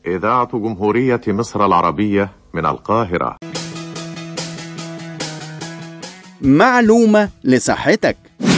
إذاعة جمهورية مصر العربية من القاهرة. معلومة لصحتك.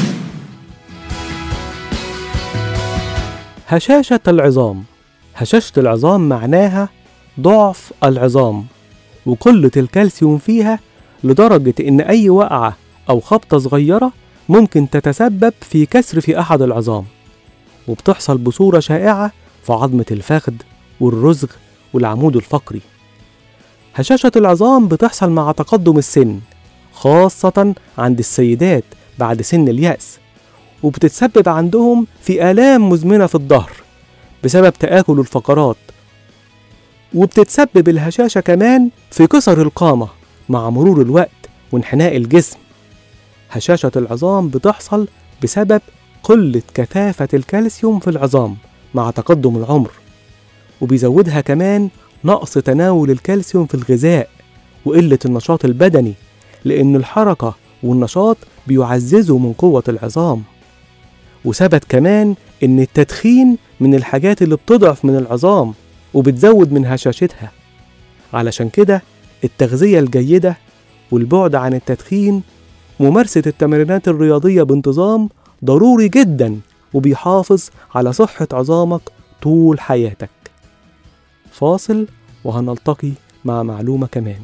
هشاشة العظام. هشاشة العظام معناها ضعف العظام وقلة الكالسيوم فيها، لدرجة إن أي وقعة أو خبطة صغيرة ممكن تتسبب في كسر في أحد العظام، وبتحصل بصورة شائعة في عظمة الفخذ والرزغ والعمود الفقري. هشاشة العظام بتحصل مع تقدم السن، خاصة عند السيدات بعد سن اليأس، وبتتسبب عندهم في آلام مزمنة في الظهر بسبب تآكل الفقرات، وبتتسبب الهشاشة كمان في كسر القامة مع مرور الوقت وانحناء الجسم. هشاشة العظام بتحصل بسبب قلة كثافة الكالسيوم في العظام مع تقدم العمر، وبيزودها كمان نقص تناول الكالسيوم في الغذاء وقلة النشاط البدني، لأن الحركة والنشاط بيعززوا من قوة العظام. وثبت كمان إن التدخين من الحاجات اللي بتضعف من العظام وبتزود من هشاشتها. علشان كده التغذية الجيدة والبعد عن التدخين وممارسة التمرينات الرياضية بانتظام ضروري جدا، وبيحافظ على صحة عظامك طول حياتك. فاصل وهنلتقي مع معلومة كمان.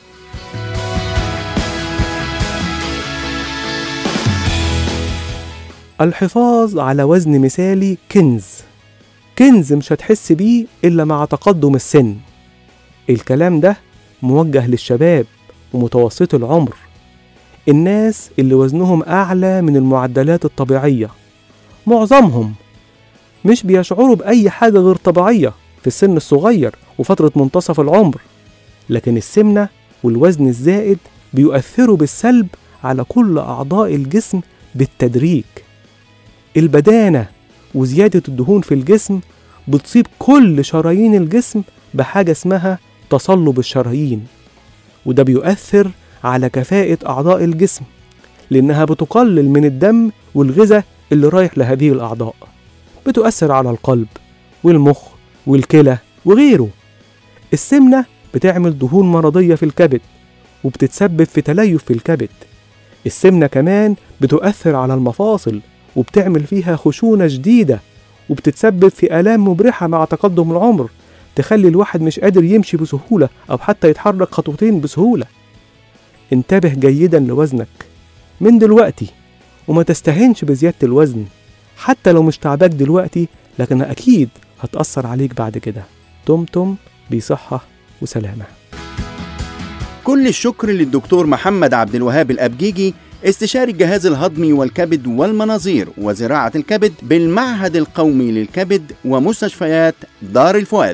الحفاظ على وزن مثالي كنز مش هتحس بيه إلا مع تقدم السن. الكلام ده موجه للشباب ومتوسط العمر، الناس اللي وزنهم أعلى من المعدلات الطبيعية. معظمهم مش بيشعروا بأي حاجة غير طبيعية في السن الصغير وفترة منتصف العمر، لكن السمنة والوزن الزائد بيؤثروا بالسلب على كل أعضاء الجسم بالتدريج. البدانة وزيادة الدهون في الجسم بتصيب كل شرايين الجسم بحاجة اسمها تصلب الشرايين، وده بيؤثر على كفاءة أعضاء الجسم، لأنها بتقلل من الدم والغذاء اللي رايح لهذه الأعضاء. بتؤثر على القلب والمخ والكلى وغيره. السمنة بتعمل دهون مرضية في الكبد وبتتسبب في تليف في الكبد. السمنة كمان بتؤثر على المفاصل وبتعمل فيها خشونة شديدة، وبتتسبب في آلام مبرحة مع تقدم العمر، تخلي الواحد مش قادر يمشي بسهولة أو حتى يتحرك خطوتين بسهولة. انتبه جيدا لوزنك من دلوقتي، وما تستهنش بزيادة الوزن حتى لو مش تعباك دلوقتي، لكن أكيد هتأثر عليك بعد كده. دمتم بصحة وسلامة. كل الشكر للدكتور محمد عبد الوهاب الأبجيجي، استشاري الجهاز الهضمي والكبد والمناظير وزراعة الكبد بالمعهد القومي للكبد ومستشفيات دار الفؤاد.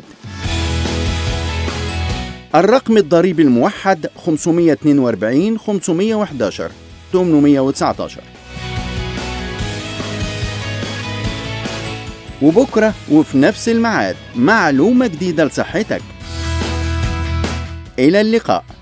الرقم الضريبي الموحد 542 511 819. وبكرة وفي نفس الميعاد معلومة جديدة لصحتك. إلى اللقاء.